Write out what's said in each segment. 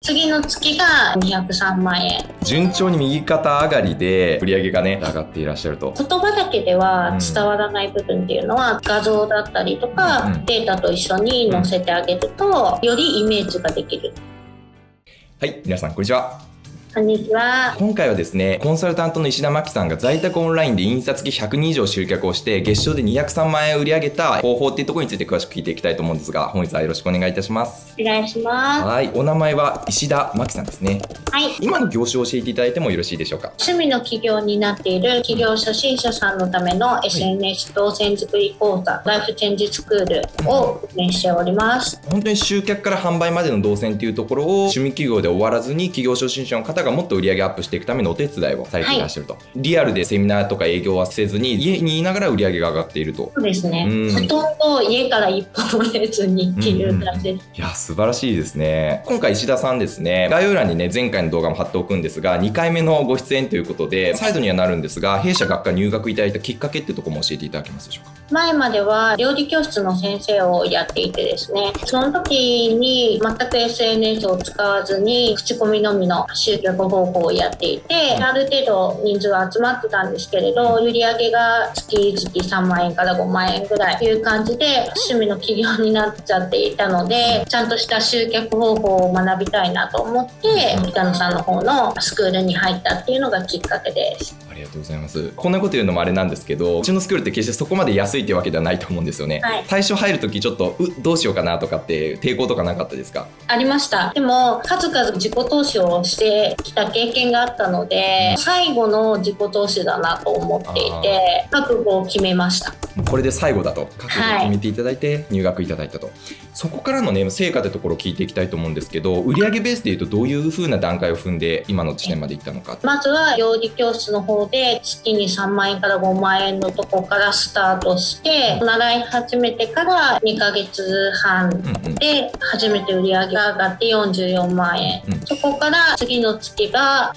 次の月が203万円。 順調に右肩上がりで売り上げがね、上がっていらっしゃると。 言葉だけでは伝わらない部分っていうのは、画像だったりとか、データと一緒に載せてあげると、よりイメージができる。 はい、皆さんこんにちは。 こんにちは。 今回はですね、コンサルタントの石田真希さんが在宅オンラインで印刷機100人以上集客をして月賞で203万円を売り上げた方法っていうところについて詳しく聞いていきたいと思うんですが、本日はよろしくお願いいたします。 お願いします。 はい、お名前は石田真希さんですね。 はい。 今の業種を教えていただいてもよろしいでしょうか。 趣味の起業になっている起業初心者さんのための SNS 動線作り講座、ライフチェンジスクールを運営しております。 本当に集客から販売までの動線っていうところを趣味起業で終わらずに起業初心者の方がもっと売り上げアップしていくためのお手伝いをされていらっしゃると、リアルでセミナーとか営業はせずに家にいながら売り上げが上がっていると。 そうですね。ほとんど家から一歩も出ずにっていう感じです。 いや素晴らしいですね。今回石田さんですね、概要欄にね前回の動画も貼っておくんですが、2回目のご出演ということで再度にはなるんですが、弊社学科入学いただいたきっかけってところも教えていただけますでしょうか。 前までは料理教室の先生をやっていてですね、その時に全く SNS を使わずに口コミのみの集客方法をやっていて、ある程度人数は集まってたんですけれど、売り上げが月々3万円から5万円ぐらいという感じで趣味の起業になっちゃっていたので、ちゃんとした集客方法を学びたいなと思って北野さんの方のスクールに入ったっていうのがきっかけです。 ありがとうございます。こんなこと言うのもあれなんですけど、うちのスクールって決してそこまで安いってわけではないと思うんですよね。はい、最初入るときちょっとどうしようかなとかって抵抗とかなかったですか？ ありました。でも数々自己投資をしてきた経験があったので、最後の自己投資だなと思っていて覚悟を決めました。 これで最後だと覚悟を決めていただいて入学いただいたと、そこからのね成果ってところを聞いていきたいと思うんですけど、売上ベースでいうとどういう風な段階を踏んで今の地点までいったのか。 まずは料理教室の方で月に3万円から5万円のとこからスタートして、習い始めてから2ヶ月半で初めて売り上げが上がって44万円、そこから次の月が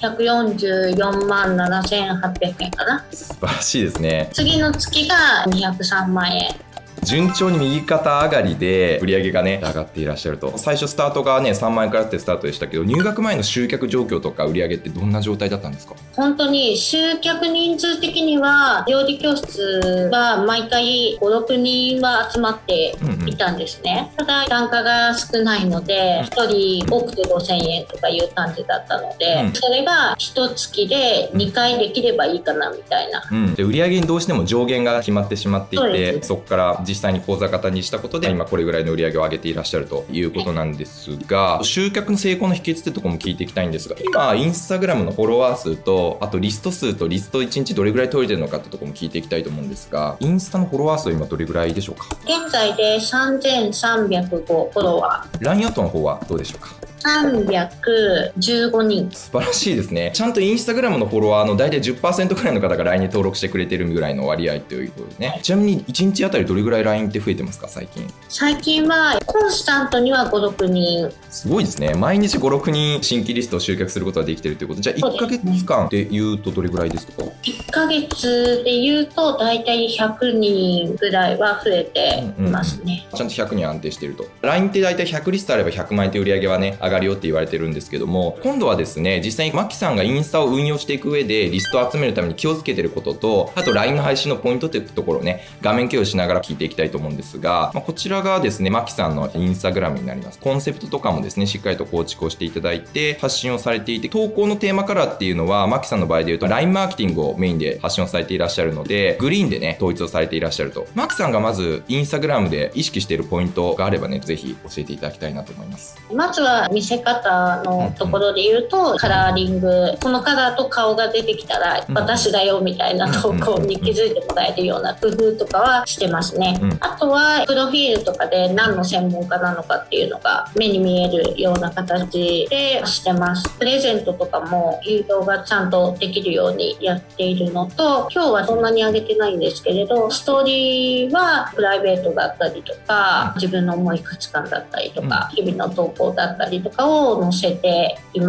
144万7800円かな。 素晴らしいですね。 次の月が203万円。 順調に右肩上がりで売り上げがね上がっていらっしゃると。最初スタートがね3万円からってスタートでしたけど、入学前の集客状況とか売り上げってどんな状態だったんですか？ 本当に集客人数的には料理教室は毎回 5,6 人は集まっていたんですね。ただ単価が少ないので1人多くて5000円とかいう感じだったので、それが1月で2回できればいいかなみたいな。 で売り上げにどうしても上限が決まってしまっていて、そこから実際に講座型にしたことで今これぐらいの売り上げを上げていらっしゃるということなんですが、集客の成功の秘訣ってところも聞いていきたいんですが、今インスタグラムのフォロワー数とあとリスト数とリスト1日どれぐらい取れてるのかってところも聞いていきたいと思うんですが、インスタのフォロワー数は今どれぐらいでしょうか？ 現在で3305フォロワー。 LINE アットの方はどうでしょうか 315人。 素晴らしいですね。ちゃんとインスタグラムのフォロワーの大体 10% くらいの方が LINE に登録してくれてるぐらいの割合ということでね。ちなみに1日あたりどれぐらい LINE って増えてますか最近？ 最近はコンスタントには5、6人。 すごいですね。毎日5、6人新規リストを集客することができてるということ。じゃあ1ヶ月間でいうとどれぐらいですか ？1ヶ月でいうと大体100人ぐらいは増えていますね。 ちゃんと100人安定していると。 LINE って大体100リストあれば100万円という売り上げはね上がるよって言われてるんですけども、今度はですね実際にマキさんがインスタを運用していく上でリストを集めるために気をつけてることと、あと LINE の配信のポイントっていうところをね画面共有しながら聞いていきたいと思うんですが、こちらがですねマキさんのインスタグラムになります。コンセプトとかもですねしっかりと構築をしていただいて発信をされていて、投稿のテーマカラーっていうのはマキさんの場合で言うと LINE マーケティングをメインで発信をされていらっしゃるので、グリーンでね統一をされていらっしゃると。マキさんがまずインスタグラムで意識しているポイントがあればねぜひ教えていただきたいなと思います。 まずは見せ方のところで言うと、カラーリング、このカラーと顔が出てきたら私だよみたいな投稿に気づいてもらえるような工夫とかはしてますね。あとはプロフィールとかで何の専門家なのかっていうのが目に見えるような形でしてます。プレゼントとかも誘導がちゃんとできるようにやっているのと、今日はそんなに上げてないんですけれど、ストーリーはプライベートだったりとか自分の思い価値観だったりとか日々の投稿だったりとかを載せています。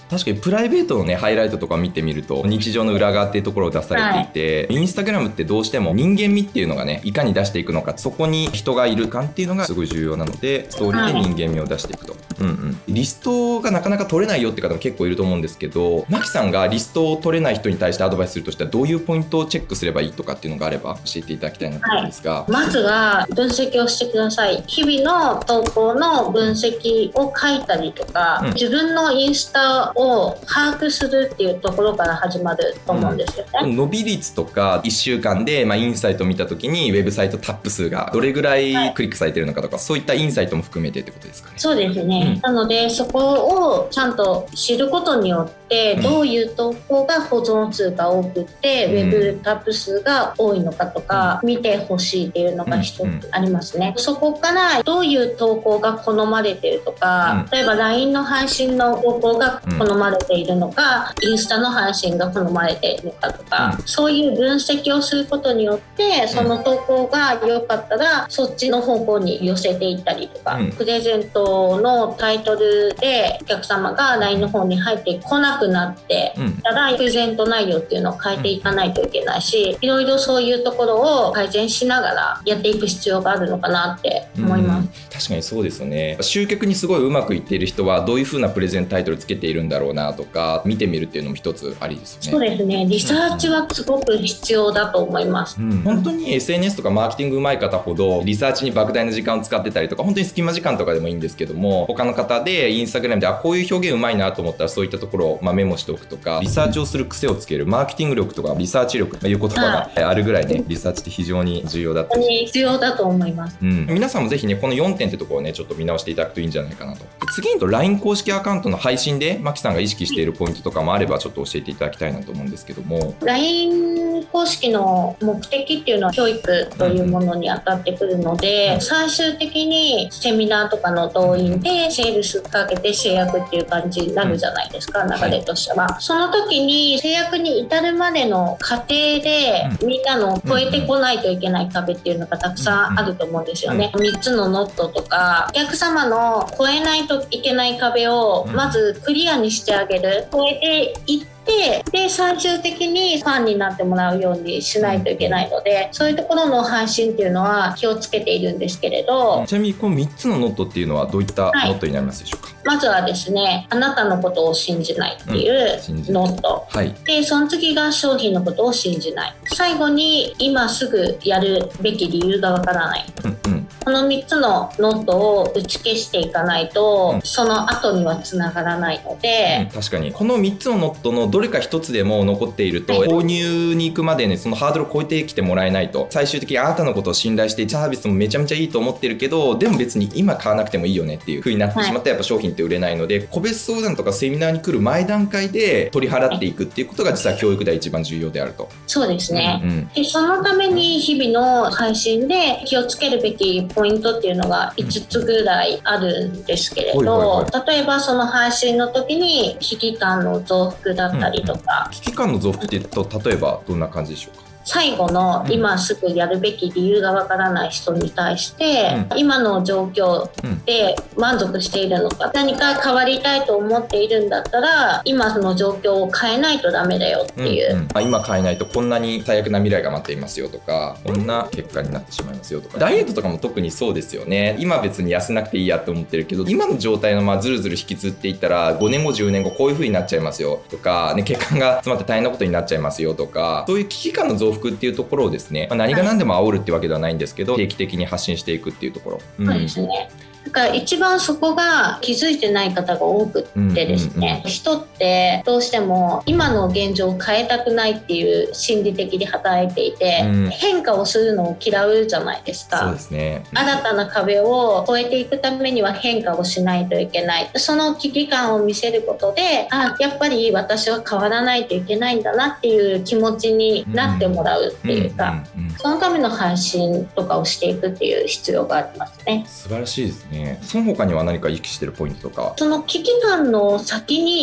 確かにプライベートのねハイライトとか見てみると日常の裏側っていうところを出されていて、インスタグラムってどうしても人間味っていうのがねいかに出していくのか、そこに人がいる感っていうのがすごい重要なので、ストーリーで人間味を出していくと、リストがなかなか取れないよって方も結構いると思うんですけど、マキさんがリストを取れない人に対してアドバイスするとしたらどういうポイントをチェックすればいいとかっていうのがあれば教えていただきたいなと思うんですが、 まずは分析をしてください。日々の投稿の分析を書いたりとか、自分のインスタを把握するっていうところから始まると思うんですよね。 伸び率とか1週間で、インサイトを見た時にウェブサイトタップ数がどれぐらいクリックされてるのかとか、そういったインサイトも含めてってことですかね。 そうですね、なのでそこをちゃんと知ることによってどういう投稿が保存数が多くて、ウェブタップ数が多いのかとか、見てほしいっていうのが一つありますね。そこからどういう投稿が好まれてるとか、例えば LINE の配信の投稿が好まれているのか、インスタの配信が好まれているのかとか、そういう分析をすることによってその投稿が良かったらそっちの方向に寄せていったりとか、プレゼントのタイトルでお客様が LINE の方に入ってこなくなってたら、プレゼント内容っていうのを変えていかないといけないし、いろいろそういうところを改善しながらやっていく必要があるのかなって思います。 確かにそうですよね。集客にすごいうまくいっている人はどういう風なプレゼンタイトルつけているんだろうなとか見てみるっていうのも一つありですよね。 そうですね、リサーチはすごく必要だと思います。 本当に SNS とかマーケティング上手い方ほどリサーチに莫大な時間を使ってたりとか、本当に隙間時間とかでもいいんですけども、他の方でインスタグラムでこういう表現上手いなと思ったらそういったところをメモしておくとか、リサーチをする癖をつけるマーケティング力とかリサーチ力という言葉があるぐらいね、リサーチって非常に重要だったり必要だと思います。 皆さんもぜひねこの4点ってところをねちょっと見直していただくといいんじゃないかなと。次にLINE 公式アカウントの配信でマキさんが意識しているポイントとかもあればちょっと教えていただきたいなと思うんですけども、 LINE 公式の目的っていうのは教育というものに当たってくるので、最終的にセミナーとかの動員でセールスかけて制約っていう感じになるじゃないですか、流れとしては。その時に制約に至るまでの過程でみんなの超えてこないといけない壁っていうのがたくさんあると思うんですよね。3つのノットとかお客様の超えないといけない壁をまずクリアにしてあげる、超えていってで最終的にファンになってもらうようにしないといけないので、そういうところの配信っていうのは気をつけているんですけれど。 ちなみにこの3つのノットっていうのはどういったノットになりますでしょうか。 まずはですね、あなたのことを信じないっていうノット、でその次が商品のことを信じない、最後に今すぐやるべき理由がわからない、この3つのノットを打ち消していかないと、その後にはつながらないので、 確かにこの3つのノットのどれか1つでも残っていると、購入に行くまでねそのハードルを超えてきてもらえないと、最終的にあなたのことを信頼してサービスもめちゃめちゃいいと思ってるけど、でも別に今買わなくてもいいよねっていう風になってしまったらやっぱ商品って売れないので、個別相談とかセミナーに来る前段階で取り払っていくっていうことが実は教育では一番重要であると。 そうですね、でそのために日々の配信で気をつけるべきポイントっていうのが5つぐらいあるんですけれど、例えばその配信の時に危機感の増幅だったりとか、 危機感の増幅って言うと例えばどんな感じでしょうか。 最後の今すぐやるべき理由がわからない人に対して、今の状況で満足しているのか、何か変わりたいと思っているんだったら今の状況を変えないとダメだよっていう、 今変えないとこんなに最悪な未来が待っていますよとか、こんな結果になってしまいますよとか、ダイエットとかも特にそうですよね。今別に痩せなくていいやって思ってるけど、今の状態のずるずる引きずっていったら5年後10年後こういう風になっちゃいますよとか、ね、血管が詰まって大変なことになっちゃいますよとか、そういう危機感の増幅っていうところをですね、何が何でも煽るってわけではないんですけど、定期的に発信していくっていうところ、 そうですね。だから一番そこが気づいてない方が多くってですね、人ってどうしても今の現状を変えたくないっていう心理的に働いていて、変化をするのを嫌うじゃないですか。 そうですね。 新たな壁を越えていくためには変化をしないといけない、その危機感を見せることで、やっぱり私は変わらないといけないんだなっていう気持ちになってもらうっていうか、そのための配信とかをしていくっていう必要がありますね。 素晴らしいですね。その他には何か意識してるポイントとか。 その危機感の先に理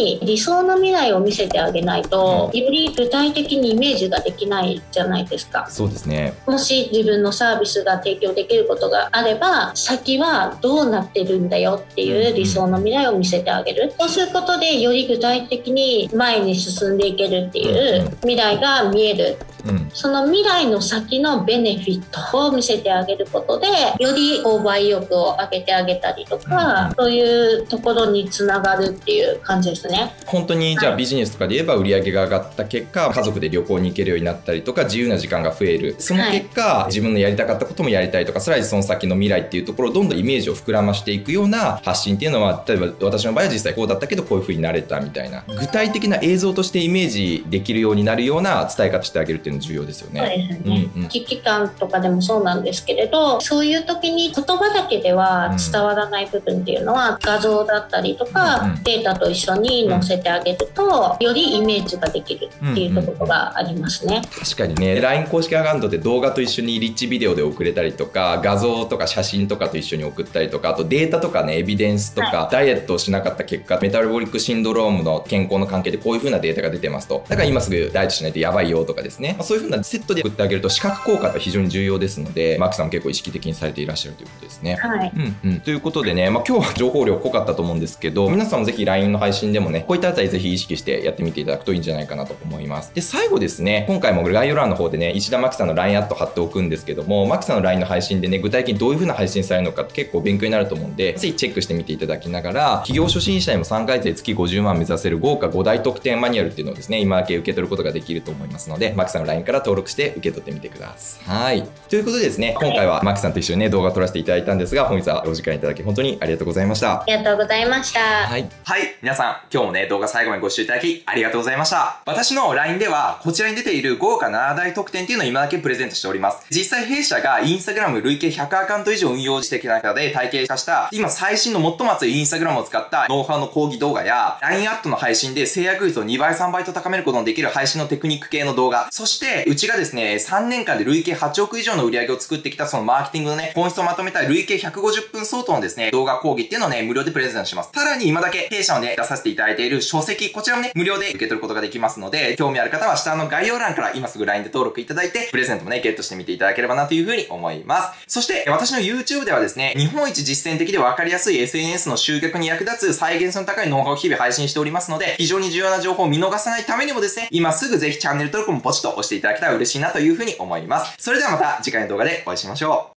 想の未来を見せてあげないと、より具体的にイメージができないじゃないですか。 そうですね。 もし自分のサービスが提供できることがあれば、先はどうなってるんだよっていう理想の未来を見せてあげる。そうすることでより具体的に前に進んでいけるっていう未来が見える。その未来の先のベネフィットを見せてあげることで、より購買意欲を上げてあげたりとか、そういうところにつながるっていう感じですね。 本当にじゃあビジネスとかで言えば売り上げが上がった結果、家族で旅行に行けるようになったりとか、自由な時間が増える。その結果、自分のやりたかったこともやりたいとか、さらにその先の未来っていうところをどんどんイメージを膨らましていくような発信っていうのは、例えば私の場合は実際こうだったけどこういう風になれたみたいな、具体的な映像としてイメージできるようになるような伝え方してあげるっていうのが重要ですよね。 危機感とかでもそうなんですけれど、そういう時に言葉だけでは伝わらない部分っていうのは、画像だったりとか、データと一緒に載せてあげると、よりイメージができるっていうところがありますね。 確かにね、 LINE 公式アカウントって動画と一緒にリッチビデオで送れたりとか、画像とか写真とかと一緒に送ったりとか、あとデータとかね、エビデンスとか、ダイエットをしなかった結果メタボリックシンドロームの健康の関係でこういう風なデータが出てますと、だから今すぐダイエットしないとやばいよとかですね、そういう風なセットで送ってあげると視覚効果が非常に重要ですので、マックさんも結構意識的にされていらっしゃるということですね。ということでね、今日は情報量濃かったと思うんですけど、皆さんもぜひ LINE の配信でもね、こういったあたりぜひ意識してやってみていただくといいんじゃないかなと思います。で、最後ですね、今回も概要欄の方でね、石田真希さんの LINE アット貼っておくんですけども、真希さんの LINE の配信でね、具体的にどういう風な配信されるのかって結構勉強になると思うんで、ぜひチェックしてみていただきながら、企業初心者にも3ヶ月で月50万目指せる豪華5大特典マニュアルっていうのをですね、今だけ受け取ることができると思いますので、真希さんの LINE から登録して受け取ってみてください。ということでですね、今回は真希さんと一緒にね、動画を撮らせていただいたんですが、本日はお時間いただき本当にありがとうございました。 ありがとうございました。 はい。皆さん、今日もね、動画最後までご視聴いただきありがとうございました。私の LINE では、こちらに出ている豪華7大特典っていうのを今だけプレゼントしております。実際弊社が Instagram 累計100アカウント以上運用してきた中で体系化した、今最新の最も熱い Instagram を使ったノウハウの講義動画や、LINE アットの配信で制約率を2倍3倍と高めることのできる配信のテクニック系の動画、そして、うちがですね、3年間で累計8億以上の売り上げを作ってきたそのマーケティングのね、本質をまとめた累計150分相当のですね、動画講義っていうのをね、無料でプレゼントします。さらに今だけ弊社をね、出させていただいている書籍、こちらもね、無料で受け取ることができますので、興味ある方は下の概要欄から今すぐ LINE で登録いただいて、プレゼントもね、ゲットしてみていただければなというふうに思います。そして、私の YouTube ではですね、日本一実践的で分かりやすい SNS の集客に役立つ再現性の高いノウハウを日々配信しておりますので、非常に重要な情報を見逃さないためにもですね、今すぐぜひチャンネル登録もポチッと押していただけたら嬉しいなというふうに思います。それではまた次回の動画でお会いしましょう。